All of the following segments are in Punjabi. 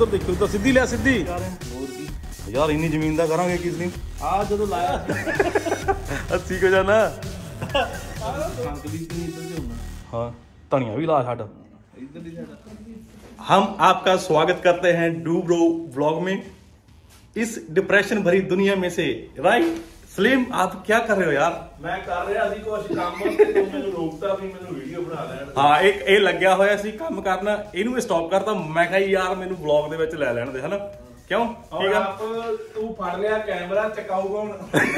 उधर देखो तो सीधी लिया सीधी यार इन्नी जमीन का करांगे किस दिन आ जो लाया 80 को जाना हाँ धनिया भी ला छड़ हम आपका स्वागत करते हैं डू ब्रो व्लॉग में इस डिप्रेशन भरी दुनिया में से राइट सलीम आप क्या कर रहे हो यार मैं कर रहा ਸੀ ਕੁਝ ਕੰਮ ਤੇ ਤੂੰ ਮੈਨੂੰ ਰੋਕਤਾ ਵੀ ਮੈਨੂੰ ਵੀਡੀਓ ਬਣਾ ਲੈਣ ਹਾਂ ਇਹ ਲੱਗਿਆ ਹੋਇਆ ਸੀ ਕੰਮ ਕਰਨਾ ਇਹਨੂੰ ਸਟਾਪ ਕਰਤਾ ਮੈਂ ਕਿਹਾ ਯਾਰ ਮੈਨੂੰ ਵਲੌਗ ਦੇ ਵਿੱਚ ਲੈ ਲੈਣ ਦੇ ਹਨਾ ਕਿਉਂ ਠੀਕ ਆ ਤੂੰ ਫੜ ਲਿਆ ਕੈਮਰਾ ਚਕਾਊਗਾ ਹੁਣ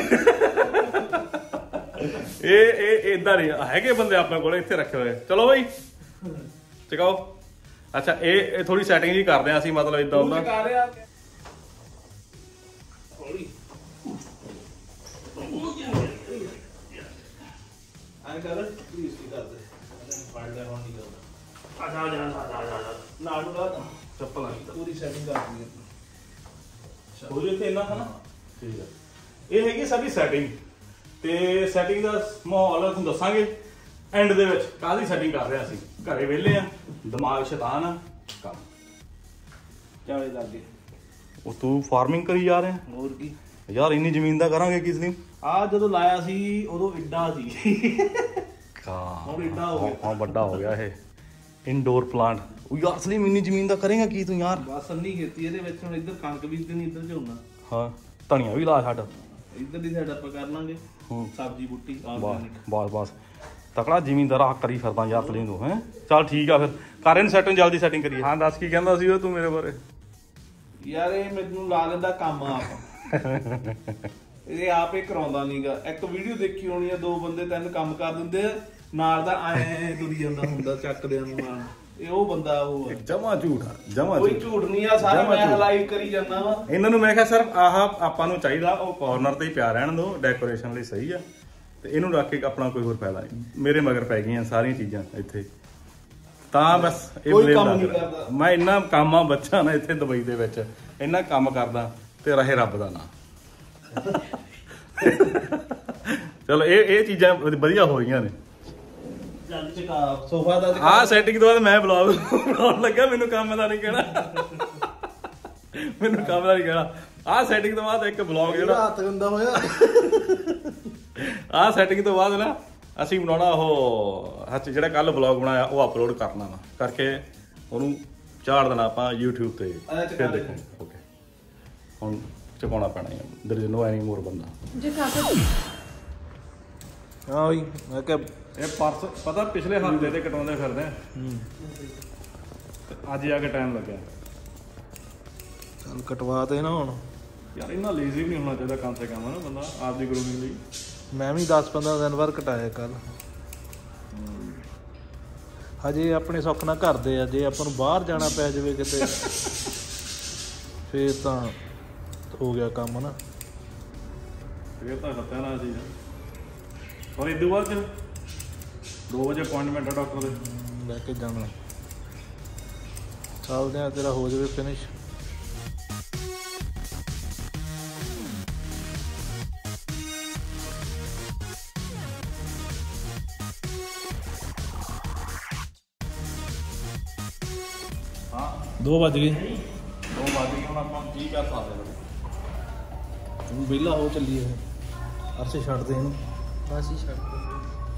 ਇਹ ਇਦਾਂ ਨਹੀਂ ਹੈਗੇ ਬੰਦੇ ਆਪਣੇ ਕੋਲ ਇੱਥੇ ਰੱਖੇ ਹੋਏ ਚਲੋ ਬਈ ਚਕਾਓ ਅੱਛਾ ਇਹ ਥੋੜੀ ਸੈਟਿੰਗ ਜੀ ਕਰਦੇ ਆ ਅਸੀਂ ਮਤਲਬ ਇਦਾਂ ਹੁੰਦਾ ਚਕਾ ਰਿਹਾ ਆਏ ਕਰ ਪਲੀਜ਼ ਕੀ ਕਰਦੇ ਫੜ ਲੈ ਹੁਣ ਨਹੀਂ ਕਰਦਾ ਆ ਨਾ ਨਾ ਚੱਪਲ ਆ ਪੂਰੀ ਸੈਟਿੰਗ ਕਰ ਦਿੱਤੀ ਹੋ ਜੇ ਤੇ ਇੰਨਾ ਹਨਾ ਠੀਕ ਆ ਇਹ ਹੈਗੀ ਸਾਡੀ ਸੈਟਿੰਗ ਤੇ ਸੈਟਿੰਗ ਦਾ ਮਾਹੌਲ ਤੁਹਾਨੂੰ ਦੱਸਾਂਗੇ ਐਂਡ ਦੇ ਵਿੱਚ ਕਾਹਦੀ ਸੈਟਿੰਗ ਕਰ ਰਹੇ ਅਸੀਂ ਘਰੇ ਵਿਹਲੇ ਆ ਦਿਮਾਗ ਸ਼ੈਤਾਨ ਆ ਕੰਮ ਚਾਵੇ ਲੱਗੇ ਉਹ ਤੂੰ ਫਾਰਮਿੰਗ ਕਰੀ ਜਾ ਰਿਹਾ ਹੋਰ ਕੀ ਯਾਰ ਇੰਨੀ ਜ਼ਮੀਨ ਦਾ ਕਰਾਂਗੇ ਕਿਸ ਦਿਨ ਆ ਜਦੋਂ ਲਾਇਆ ਸੀ ਉਦੋਂ ਇੱਡਾ ਸੀ ਹੁਣ ਇੱਡਾ ਹੋ ਗਿਆ ਹਾਂ ਵੱਡਾ ਹੋ ਗਿਆ ਇਹ ਇਨਡੋਰ ਪਲਾਂਟ ਉਹ ਯਾਰ ਸਲੀਮ ਇੰਨੀ ਜ਼ਮੀਨ ਦਾ ਕਰੇਗਾ ਕੀ ਤੂੰ ਯਾਰ ਬਸ ਅੰਨੀ ਖੇਤੀ ਇਹਦੇ ਵਿੱਚ ਹੁਣ ਇੱਧਰ ਕਣਕ ਬੀਜਣੀ ਇੱਧਰ ਝੋਨਾ ਹਾਂ ਧਨੀਆ ਵੀ ਲਾ ਛੱਡ ਇੱਧਰ ਦੀ ਸਾਈਡ ਆਪਾਂ ਕਰ ਲਾਂਗੇ ਸਬਜ਼ੀ ਬੂਟੀ ਆਰਗੈਨਿਕ ਬਸ ਤਕੜਾ ਜ਼ਿਮੀਂਦਾਰ ਆ ਕਰੀ ਫਿਰਦਾ ਯਾਰ ਸਲੀਮ ਤੂੰ ਹੈ ਚੱਲ ਠੀਕ ਆ ਫਿਰ ਕਰ ਇਹਨੂੰ ਸੈਟਿੰਗ ਜਲਦੀ ਸੈਟਿੰਗ ਕਰੀਏ ਹਾਂ ਦੱਸ ਕੀ ਕਹਿੰਦਾ ਸੀ ਉਹ ਤੂੰ ਮੇਰੇ ਬਾਰੇ ਯਾਰ ਇਹ ਮੈਨੂੰ ਲਾ ਲੈਂਦਾ ਕੰਮ ਆਪ ਇਹ ਆਪੇ ਕਰਾਉਂਦਾ ਨਹੀਂਗਾ ਇੱਕ ਵੀਡੀਓ ਦੇਖੀ ਹੋਣੀ ਆ ਦੋ ਬੰਦੇ ਤਿੰਨ ਕੰਮ ਕਰ ਦਿੰਦੇ ਆ ਨਾਲ ਦਾ ਐ ਤੁਰੀ ਜਾਂਦਾ ਹੁੰਦਾ ਚੱਕਦੇ ਨੂੰ ਨਾਲ ਇਹ ਉਹ ਬੰਦਾ ਉਹ ਜਮਾ ਝੂਠ ਆ ਜਮਾ ਕੋਈ ਝੂਠ ਨਹੀਂ ਆ ਸਾਰਾ ਮੈਂ ਲਾਈਵ ਕਰੀ ਜਾਂਦਾ ਵਾ ਇਹਨਾਂ ਨੂੰ ਮੈਂ ਕਿਹਾ ਸਿਰਫ ਆਹ ਆਪਾਂ ਨੂੰ ਚਾਹੀਦਾ ਉਹ ਕਾਰਨਰ ਤੇ ਹੀ ਪਿਆ ਰਹਿਣ ਦੋ ਡੈਕੋਰੇਸ਼ਨ ਲਈ ਸਹੀ ਆ ਤੇ ਇਹਨੂੰ ਰੱਖ ਕੇ ਆਪਣਾ ਕੋਈ ਹੋਰ ਫਾਇਦਾ ਨਹੀਂ ਮੇਰੇ ਮਗਰ ਪੈ ਗਈਆਂ ਸਾਰੀਆਂ ਚੀਜ਼ਾਂ ਇੱਥੇ ਤਾਂ ਬਸ ਇਹ ਬਲੇਮ ਮੈਂ ਇੰਨਾ ਕੰਮ ਆ ਬੱਚਾ ਨਾ ਇੱਥੇ ਦੁਬਈ ਦੇ ਵਿੱਚ ਇੰਨਾ ਕੰਮ ਕਰਦਾ ਤੇ ਰਹੇ ਰੱਬ ਦਾ ਨਾਂ ਚਲੋ ਇਹ ਚੀਜ਼ਾਂ ਵਧੀਆ ਹੋ ਰਹੀਆਂ ਨੇ ਸੋਫਾ ਦਾ ਆਹ ਸੈਟਿੰਗ ਤੋਂ ਬਾਅਦ ਮੈਂ ਬਲੌਗ ਬਣਾਉਣ ਲੱਗਾ ਮੈਨੂੰ ਕੰਮ ਦਾ ਨਹੀਂ ਕਹਿਣਾ ਮੈਨੂੰ ਕੰਮ ਦਾ ਨਹੀਂ ਕਹਿਣਾ ਆਹ ਸੈਟਿੰਗ ਤੋਂ ਬਾਅਦ ਇੱਕ ਬਲੌਗ ਜਿਹੜਾ ਹੱਥ ਗੰਦਾ ਹੋਇਆ ਆਹ ਸੈਟਿੰਗ ਤੋਂ ਬਾਅਦ ਨਾ ਅਸੀਂ ਬਣਾਉਣਾ ਉਹ ਜਿਹੜਾ ਕੱਲ ਬਲੌਗ ਬਣਾਇਆ ਉਹ ਅਪਲੋਡ ਕਰਨਾ ਵਾ ਕਰਕੇ ਉਹਨੂੰ ਚਾੜ ਦੇਣਾ ਆਪਾਂ YouTube ਤੇ ਫਿਰ ਦੇਖੋ ਓਕੇ ਹੁਣ ਚੁਕਾਉਣਾ ਪੈਣਾ ਹੈ there is no any more ਬੰਦਾ ਹਾਂ ਬਈ ਮੈਂ ਕਿਹਾ ਇਹ ਪਰਸ ਪਤਾ ਪਿਛਲੇ ਹਫ਼ਤੇ ਤੇ ਕਟਾਉਂਦੇ ਫਿਰਦੇ ਆ ਅੱਜ ਜਾ ਕੇ ਟਾਈਮ ਲੱਗਿਆ ਚੱਲ ਕਟਵਾ ਤੇ ਨਾ ਹੁਣ ਯਾਰ ਇੰਨਾ ਲੇਜ਼ੀ ਵੀ ਨਹੀਂ ਹੋਣਾ ਚਾਹੀਦਾ ਕੰਮ ਸੇ ਕੰਮ ਨਾ ਬੰਦਾ ਆਪ ਦੀ ਗਰੂਮਿੰਗ ਲਈ ਮੈਂ ਵੀ 10-15 ਦਿਨ ਬਾਅਦ ਕਟਾਇਆ ਕੱਲ ਹਜੇ ਆਪਣੇ ਸੁੱਖ ਨਾਲ ਕਰਦੇ ਆ ਜੇ ਆਪਾਂ ਨੂੰ ਬਾਹਰ ਜਾਣਾ ਪੈ ਜਾਵੇ ਕਿਤੇ ਫੇਰ ਤਾਂ ਹੋ ਗਿਆ ਕੰਮ ਨਾ ਫੇਰ ਤਾਂ ਹੱਥਾਂ ਨਾਲ ਸੀ ਪਰ ਇਦੋਂ ਬਾਅਦ 2 ਵਜੇ ਅਪਾਇੰਟਮੈਂਟ ਆ ਡਾਕਟਰ ਦੇ ਲੈ ਕੇ ਜਾਣਾ ਚੱਲਦੇ ਆ ਤੇਰਾ ਹੋ ਜਾਵੇ ਫਿਨਿਸ਼ ਹਾਂ 2 ਵੱਜ ਗਏ ਹੁਣ ਆਪਾਂ ਕੀ ਕਰ ਸਕਦੇ ਤੂੰ ਵਿਹਲਾ ਹੋ ਚੱਲੀਏ ਅਰਸੇ ਛੱਡ ਦੇ ਇਹਨੂੰ ਬਸ ਹੀ ਛੱਡ ਦੇ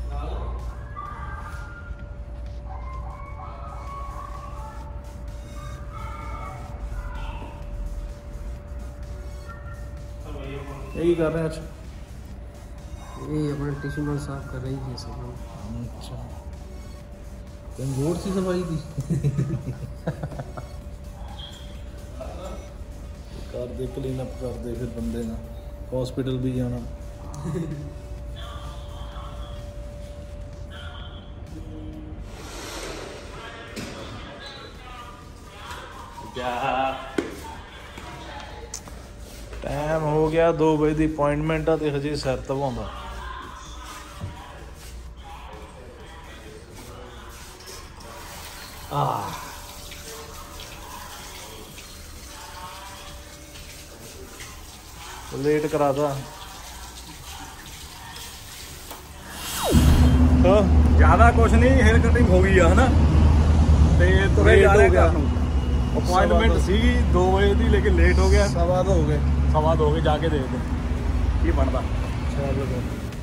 यही कर रहे हैं अच्छा ये अपना टिश्यू में साफ कर रही है सब अच्छा तुम रोड सी सफाई थी कर दे क्लीन अप कर दे फिर बंदे ना हॉस्पिटल भी जाना टाइम हो गया 2 बजे की अपॉइंटमेंट है हजे सिर धवाउंदा लेट करा था ज्यादा कुछ नहीं हेयर कटिंग हो गई है ना ते तुरे जा रहे घर अपॉइंटमेंट सी 2 बजे की लेकिन लेट हो गया। सवा दो हो गए। सवा 2 के जाके देखते की बनता। चलो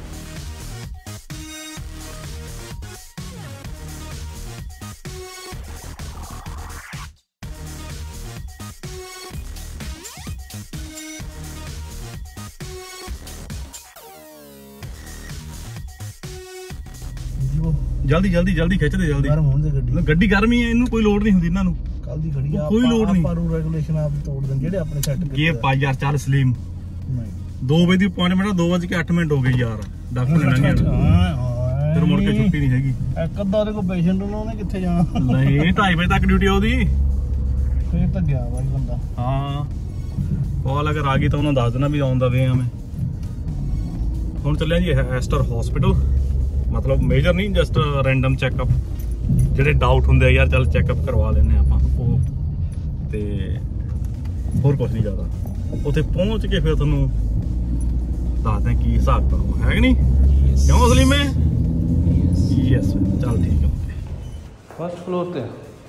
जल्दी जल्दी जल्दी खिंच दे जल्दी। ਗਰਮ ਹੋਣ ਦੇ ਗੱਡੀ ਗੱਡੀ ਗਰਮ ਹੀ ਹੈ, ਇਹਨੂੰ ਕੋਈ ਲੋੜ ਨਹੀਂ ਹੁੰਦੀ ਇਹਨਾਂ ਨੂੰ। ਕੱਲ ਦੀ ਖੜੀ ਆ, ਕੋਈ ਲੋੜ ਨਹੀਂ। ਆਪਾਂ ਨੂੰ ਰੈਗੂਲੇਸ਼ਨ ਆਪ ਤੋੜ ਦੇਣ ਜਿਹੜੇ ਆਪਣੇ ਸੈੱਟ ਗੇਅਰ ਪਾ ਯਾਰ, ਚੱਲ ਸਲੀਮ। ਨਹੀਂ 2 ਵਜੇ ਦੀ ਅਪਾਇੰਟਮੈਂਟ 2:08 ਹੋ ਗਈ ਯਾਰ। ਡਾਕਟਰ ਨੇ ਲੰਘਿਆ ਫਿਰ ਮੁੜ ਕੇ ਛੁੱਟੀ ਨਹੀਂ ਹੈਗੀ। ਇੱਕ ਅੱਧਾ ਉਹਦੇ ਕੋਲ ਪੇਸ਼ੈਂਟ ਨੂੰ ਉਹਨੇ ਕਿੱਥੇ ਜਾਣਾ। ਨਹੀਂ 2:30 ਵਜੇ ਤੱਕ ਡਿਊਟੀ ਉਹਦੀ। ਫੇਰ ਤਾਂ ਗਿਆ ਬਾਈ ਬੰਦਾ। ਹਾਂ ਕਾਲ ਅਗਰ ਆ ਗਈ ਤਾਂ ਉਹਨਾਂ ਦੱਸ ਦੇਣਾ ਵੀ ਆਉਣ ਦਾ ਵੇ ਆ ਮੈਂ। ਹੁਣ ਚੱਲਿਆ ਜੀ ਐਸਟਰ ਹਸਪੀਟਲ, ਮਤਲਬ ਮੇਜਰ ਨਹੀਂ, ਜਸਟ ਰੈਂਡਮ ਚੈੱਕਅਪ। ਜਿਹੜੇ ਡਾਊਟ ਹੁੰਦੇ ਆ ਯਾਰ ਚੱਲ ਚੈੱਕਅਪ ਕਰਵਾ ਲੈਂਦੇ ਆਪਾਂ ਉਹ, ਤੇ ਹੋਰ ਕੁਝ ਨਹੀਂ ਜ਼ਿਆਦਾ। ਉੱਥੇ ਪਹੁੰਚ ਕੇ ਫਿਰ ਤੁਹਾਨੂੰ ਦੱਸਦੇ ਕੀ ਹਿਸਾਬ ਕਿਤਾਬ ਹੈ ਕਿ ਨਹੀਂ। ਕਿਉਂ ਅਸਲੀ ਮੈਂ ਯੈਸ ਚੱਲ ਠੀਕ ਹੈ। ਫਸਟ ਫਲੋਰ ਤੇ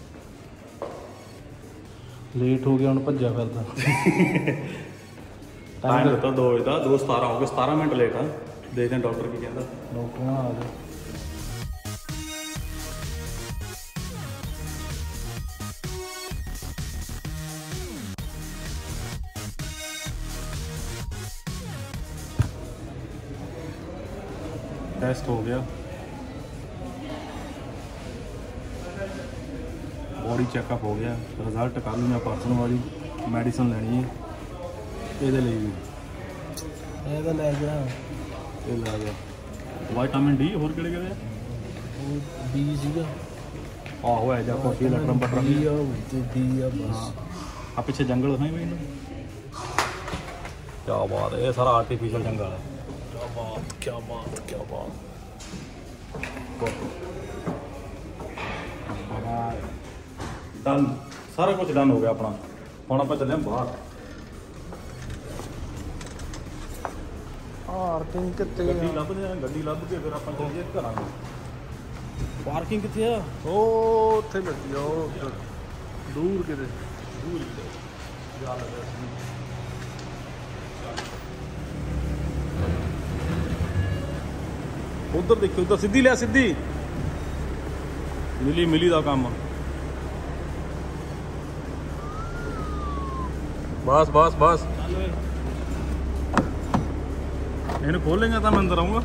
ਲੇਟ ਹੋ ਗਿਆ, ਹੁਣ ਭੱਜਿਆ ਫਿਰਦਾ। ਟਾਈਮ ਦਿੱਤਾ 2 ਵਜੇ ਦਾ, 2:17 ਹੋ ਗਏ, 17 ਮਿੰਟ ਲੇਟ ਆ। ਦੇਖਦੇ ਹਾਂ ਡਾਕਟਰ ਕੀ ਕਹਿੰਦਾ। ਡਾਕਟਰ ਨਾਲ ਆ ਗਿਆ। ਟੈਸਟ ਹੋ ਗਿਆ, ਬੋਡੀ ਚੈੱਕਅਪ ਹੋ ਗਿਆ, ਰਿਜ਼ਲਟ ਕੱਲ੍ਹ ਨੂੰ ਮੈਂ ਪਰਸੋਂ ਵਾਲੀ ਮੈਡੀਸਨ ਲੈਣੀ ਹੈ ਇਹਦੇ ਲਈ ਵੀ। ਇਹ ਤਾਂ ਲੈ ਗਿਆ, ਇਹ ਲੈ ਗਿਆ ਵਿਟਾਮਿਨ ਡੀ। ਹੋਰ ਕਿਹੜੇ ਕਿਹੜੇ ਆ? ਉਹ ਬੀ ਸੀਗਾ। ਆਹੋ ਹੈ ਜਾਂ ਕੁਛ ਇਲੈਕਟ੍ਰਮ ਬਟਰ ਬੀ ਆ ਤੇ ਡੀ ਆ ਬਸ। ਆ ਪਿੱਛੇ ਜੰਗਲ ਦਿਖਾਈ ਮੈਨੂੰ। ਕਿਆ ਬਾਤ ਹੈ, ਇਹ ਸਾਰਾ ਆਰਟੀਫੀਸ਼ੀਅਲ ਜੰਗਲ ਹੈ। ਕਿਆ ਬਾਤ ਕਿਆ ਬਾਤ ਕਿਆ ਬਾਤ। ਡਨ, ਸਾਰਾ ਕੁਝ ਡਨ ਹੋ ਗਿਆ ਆਪਣਾ। ਹੁਣ ਆਪਾਂ ਚੱਲੇ ਬਾਹਰ। ਪਾਰਕਿੰਗ ਕਿੱਥੇ ਗੱਡੀ ਲੱਭਦੇ ਆ, ਗੱਡੀ ਲੱਭ ਕੇ ਫਿਰ ਆਪਾਂ ਚੱਲੀਏ ਘਰਾਂ ਨੂੰ। ਪਾਰਕਿੰਗ ਕਿੱਥੇ ਆ? ਉਹ ਉੱਥੇ ਮਿਲਦੀ ਆ, ਉਹ ਉੱਧਰ ਦੂਰ ਕਿਤੇ। ਦੂਰ ਕਿਤੇ ਜਾ ਲੱਗਾ ਉਧਰ ਦੇਖੋ, ਉਧਰ ਸਿੱਧੀ ਲਿਆ, ਸਿੱਧੀ ਮਿਲੀ ਦਾ ਕੰਮ। ਬਸ ਬਸ ਬਸ, ਇਹਨੂੰ ਖੋਲੇਗਾ ਤਾਂ ਮੈਂ ਅੰਦਰ ਆਊਂਗਾ।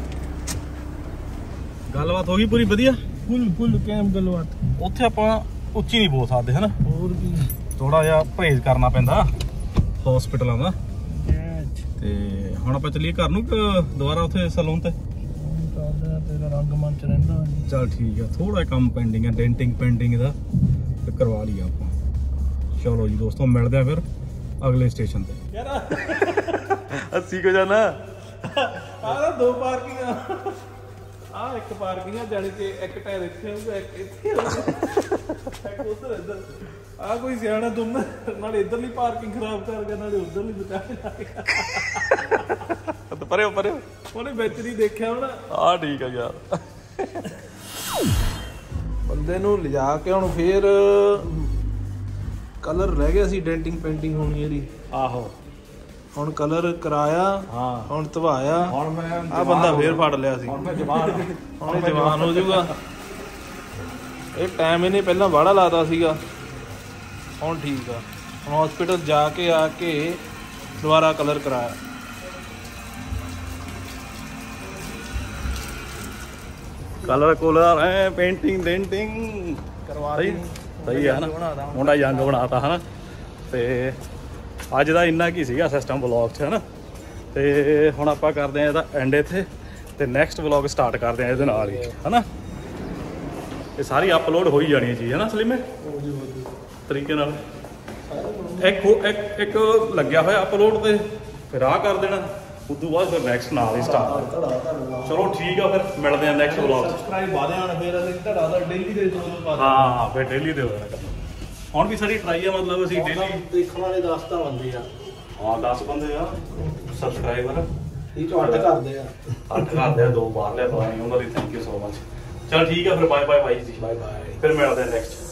ਗੱਲਬਾਤ ਹੋ ਗਈ ਪੂਰੀ ਵਧੀਆ। ਫੁੱਲ ਕੈਮ ਗੱਲਬਾਤ। ਉੱਥੇ ਆਪਾਂ ਉੱਚੀ ਨਹੀਂ ਬੋਲ ਸਕਦੇ ਹਨਾ, ਹੋਰ ਕੀ ਥੋੜਾ ਜਿਹਾ ਪਰਹੇਜ਼ ਕਰਨਾ ਪੈਂਦਾ ਹਸਪੀਟਲਾਂ ਦਾ। ਤੇ ਹੁਣ ਆਪਾਂ ਚੱਲੀਏ ਘਰ ਨੂੰ ਕਿ ਦੁਬਾਰਾ ਉੱਥੇ ਸੈਲੂਨ ਤੇ? ਤੇਰਾ ਰੰਗ ਮੰਚ ਰਹਿੰਦਾ। ਚੱਲ ਠੀਕ ਆ, ਥੋੜਾ ਕੰਮ ਪੈਂਡਿੰਗ ਹੈ, ਡੈਂਟਿੰਗ ਪੈਂਡਿੰਗ ਦਾ, ਤੇ ਕਰਵਾ ਲਈਏ ਆਪਾਂ। ਚਲੋ ਜੀ ਦੋਸਤੋ, ਮਿਲਦੇ ਆ ਫਿਰ ਅਗਲੇ ਸਟੇਸ਼ਨ ਤੇ। ਯਾਰ 80 ਕੋ ਜਾਣਾ। ਆਹ 2 ਪਾਰਕਿੰਗਾਂ, ਆਹ ਇੱਕ ਪਾਰਕਿੰਗ ਆ ਜਾਣੀ ਕਿ ਇੱਕ ਟਾਇਰ ਇੱਥੇ ਹੋਊਗਾ, ਇੱਕ ਇੱਥੇ ਹੋਊਗਾ, ਇੱਕ ਉੱਧਰ ਇੱਧਰ। ਆਹ ਕੋਈ ਸਿਆਣਾ ਤੁਮ ਨਾਲੇ ਇੱਧਰਲੀ ਪਾਰਕਿੰਗ ਖਰਾਬ ਕਰ ਗਿਆ, ਨਾਲੇ ਉੱਧਰਲੀ ਬਚਾ ਲਿਆ। ਪਰੇ ਉਹਨੇ ਵਿੱਚ ਨਹੀਂ ਦੇਖਿਆ ਹੁਣ। ਆ ਠੀਕ ਆ ਯਾਰ। ਬੰਦੇ ਨੂੰ ਲਿਜਾ ਕੇ ਹੁਣ ਫੇਰ ਕਲਰ ਰਹਿ ਗਿਆ ਸੀ, ਡੈਂਟਿੰਗ ਪੇਂਟਿੰਗ ਹੋਣੀ ਇਹਦੀ। ਆਹੋ ਹੁਣ ਕਲਰ ਕਰਾਇਆ, ਹਾਂ ਹੁਣ ਧਵਾਇਆ। ਹੁਣ ਮੈਂ ਆ ਬੰਦਾ ਫੇਰ ਫੜ ਲਿਆ ਸੀ। ਹੁਣ ਮੈਂ ਜਵਾਨ ਹੁਣ ਇਹ ਜਵਾਨ ਹੋ ਜਾਊਗਾ। ਇਹ ਟਾਈਮ ਇਹਨੇ ਪਹਿਲਾਂ ਵਾੜਾ ਲਾਤਾ ਸੀਗਾ, ਹੁਣ ਠੀਕ ਆ। ਹੁਣ ਹਸਪੀਟਲ ਜਾ ਕੇ ਆ ਕੇ ਦੁਬਾਰਾ ਕਲਰ ਕਰਾਇਆ। ਕਲਰ ਕੋਲਰ ਹੈ, ਪੇਂਟਿੰਗ ਡੈਂਟਿੰਗ ਕਰਵਾ ਸਹੀ ਸਹੀ ਹੈ ਨਾ, ਮੁੰਡਾ ਯੰਗ ਬਣਾਤਾ ਹਨਾ। ਤੇ ਅੱਜ ਦਾ ਇੰਨਾ ਕੀ ਸੀਗਾ ਸਿਸਟਮ ਵਲੌਗ 'ਚ ਹਨਾ। ਤੇ ਹੁਣ ਆਪਾਂ ਕਰਦੇ ਆ ਇਹਦਾ ਐਂਡ ਇੱਥੇ, ਤੇ ਨੈਕਸਟ ਵਲੌਗ ਸਟਾਰਟ ਕਰਦੇ ਆ ਇਹਦੇ ਨਾਲ ਹੀ ਹਨਾ। ਇਹ ਸਾਰੀ ਅਪਲੋਡ ਹੋ ਹੀ ਜਾਣੀ ਚੀਜ਼ ਹੈ ਨਾ ਸਲੀਮੇ ਤਰੀਕੇ ਨਾਲ। ਇੱਕ ਲੱਗਿਆ ਹੋਇਆ ਅਪਲੋਡ ਤੇ ਫਿਰ ਆਹ ਕਰ ਦੇਣਾ, ਉਦੋਂ ਬਾਅਦ ਫਿਰ ਨੈਕਸਟ ਨਾਲ ਹੀ ਸਟਾਰਟ। ਚਲੋ ਠੀਕ ਆ, ਫਿਰ ਮਿਲਦੇ ਆ ਨੈਕਸਟ ਵਲੌਗ 'ਚ। ਸਬਸਕ੍ਰਾਈਬ ਵਾਦੇ ਆਣ ਫੇਰ ਅਸੀਂ ਧੜਾ ਦਾ ਡੇਲੀ ਦੇ ਦੋ। ਹਾਂ ਫਿਰ ਡੇਲੀ ਦੇ ਹੋਣਾ ਕਰਨਾ। ਹੁਣ ਵੀ ਸਾਡੀ ਟਰਾਈ ਆ, ਮਤਲਬ ਅਸੀਂ ਡੇਲੀ ਦੇਖਣ ਵਾਲੇ 10 ਤਾਂ ਬੰਦੇ ਆ। ਹਾਂ 10 ਬੰਦੇ ਆ ਸਬਸਕ੍ਰਾਈਬਰ, ਇਹ ਚੋਂ 8 ਕਰਦੇ ਆ। 8 ਕਰਦੇ ਆ, 2 ਬਾਹਰ ਲਿਆ ਤਾਂ ਉਹਨਾਂ ਲਈ ਥੈਂਕ ਯੂ ਸੋ ਮਚ। ਚਲ ਠੀਕ ਆ ਫਿਰ, ਬਾਏ ਬਾਏ ਬਾਈ ਜੀ, ਬਾਏ ਬਾਏ। ਫਿਰ ਮਿਲਦੇ ਆ ਨੈਕਸਟ।